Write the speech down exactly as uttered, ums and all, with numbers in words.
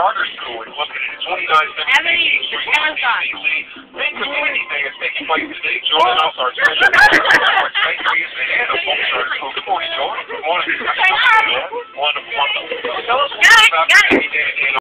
charter school and look at it. twenty-nine Ebony, the camera's on. Think of anything that's taking place today. Join us, our special Saint Teresa and a full charter school. Good morning, Joy. Good morning. Wonderful, wonderful. Tell us Got it, got it.